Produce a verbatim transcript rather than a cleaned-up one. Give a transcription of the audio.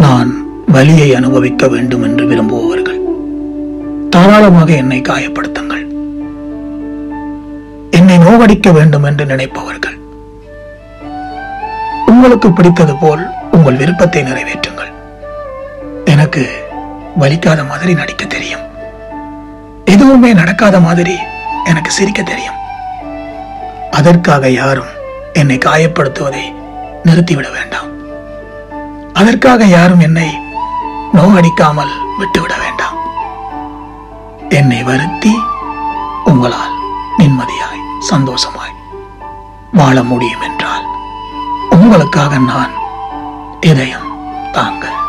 நான் வலியை அனுபவிக்க வேண்டும் என்று விரும்புபவர்கள் தாராளமாக என்னை காயப்படுத்துங்கள். என்னை நோவடிக்க வேண்டும் என்று நினைப்பவர்கள் உங்களுக்கு பிடித்தது போல் உங்கள் விருப்பத்தை நிறைவேற்றுங்கள். எனக்கு வலிக்காத மாதிரி நடிக்க தெரியும். எதுவுமே நடக்காத மாதிரி எனக்கு சிரிக்க தெரியும். அதற்காக யாரும் என்னை காயப்படுத்துவதை நிறுத்திவிட வேண்டாம். அதற்காக யாரும் என்னை நோவடிக்காமல் விட்டுவிட வேண்டாம். என்னை வருத்தி உங்களால் நிம்மதியாய் சந்தோஷமாய் வாழ முடியும் என்றால் உங்களுக்காக நான் இதயம் தாங்க